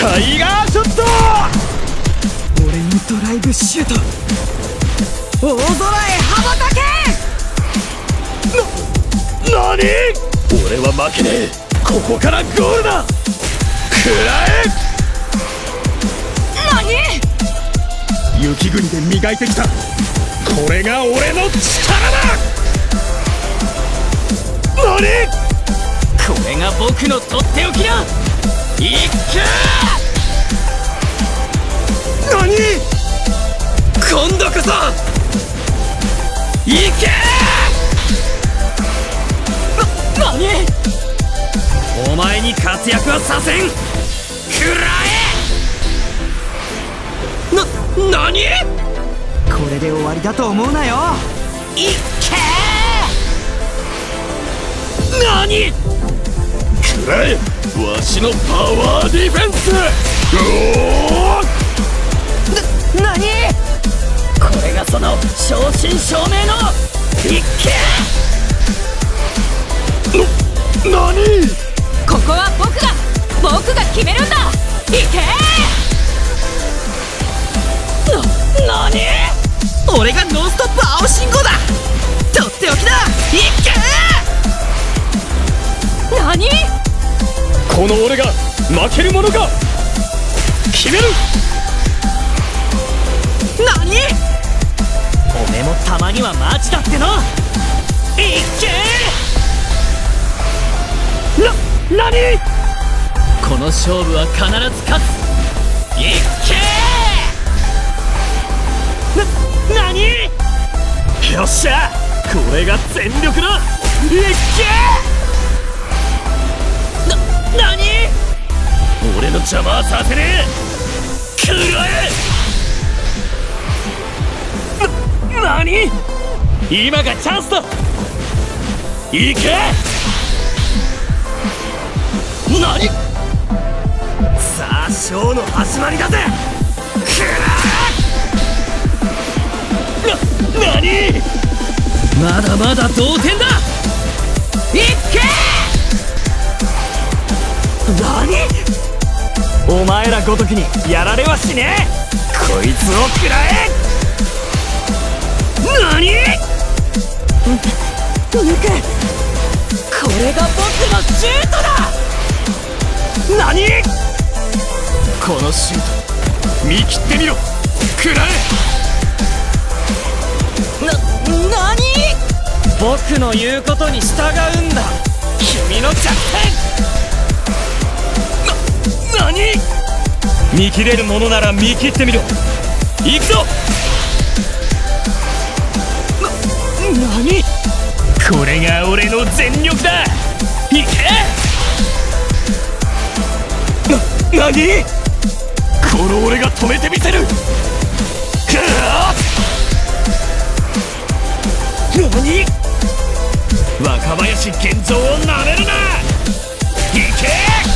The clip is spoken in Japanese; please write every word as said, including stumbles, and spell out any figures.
タイガーショット。 俺にドライブシュート。大空へ羽ばたけ。 な、なに？俺は負けねえ。ここからゴールだ。食らえ。 何？ 雪国で磨いてきたこれが俺の力だ。何？ これが僕のとっておきだ。いっけー。 何？ 今度こそいけー。な、何？ お前に活躍はさせん。食らえ。な、何？ これで終わりだと思うなよ。いっけー。 何？食らえ。わしのパワーディフェンス。おー。な、何？これがその正真正銘のいっけー。な、何？ ここは僕が僕が決めるんだ。いけー。な、なに？俺がノンストップ青信号だ。とっておきだ。いけー。なに？ この俺が負けるものか。決める。 なに？おめもたまにはマジだっての。いけー。 な、なに？ この勝負は必ず勝つ。いっけー。な、なに？ よっしゃ、これが全力だ。いっけー。な、なに？ 俺の邪魔はさせねえ。食らえ。な、なに？今がチャンスだ。いけ。なに？さあショーの始まりだぜ。くらえ。な、なに？ まだまだ同点だ。いっけー。なに？ お前らごときにやられはしねえ。こいつを食らえ。なに？ 抜け。これが僕のシュートだ。 なに？このシュート見切ってみろ。食らえ。 な、なに？ 僕の言うことに従うんだ。君の弱点。な、なに？見切れるものなら見切ってみろ。行くぞ。な、なに？これが俺の全力だ。いけ。な、なに？この俺が止めてみせる。くあ！なに？若林現状をなめるな。いけ。